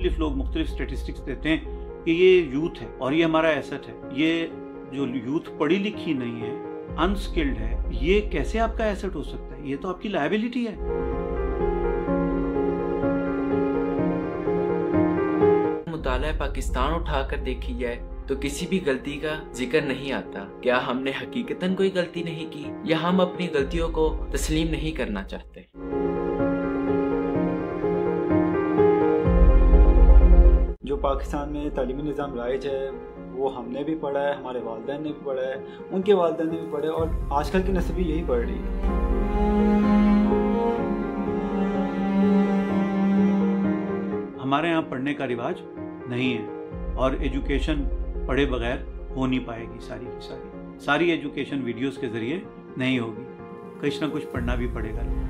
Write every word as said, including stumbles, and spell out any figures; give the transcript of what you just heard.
मुख्तलिफ लोग मुख्तलिफ स्टेटिस्टिक्स देते हैं कि ये यूथ है और ये हमारा एसेट है। ये जो यूथ पढ़ी लिखी नहीं है, अनस्किल्ड है, ये कैसे आपका एसेट हो सकता है? ये तो आपकी लायबिलिटी है। मुताला पाकिस्तान उठाकर देखी जाए तो किसी भी गलती का जिक्र नहीं आता। क्या हमने हकीकतन कोई गलती नहीं की, या हम अपनी गलतियों को तस्लीम नहीं करना चाहते? जो पाकिस्तान में तालीमी निज़ाम राइज है वो हमने भी पढ़ा है, हमारे वालिदैन ने भी पढ़ा है, उनके वालिदैन ने भी पढ़ा है, और आजकल की नस्ल भी यही पढ़ रही है। हमारे यहाँ पढ़ने का रिवाज नहीं है और एजुकेशन पढ़े बगैर हो नहीं पाएगी। सारी की सारी सारी एजुकेशन वीडियोस के ज़रिए नहीं होगी, कुछ ना कुछ पढ़ना भी पड़ेगा।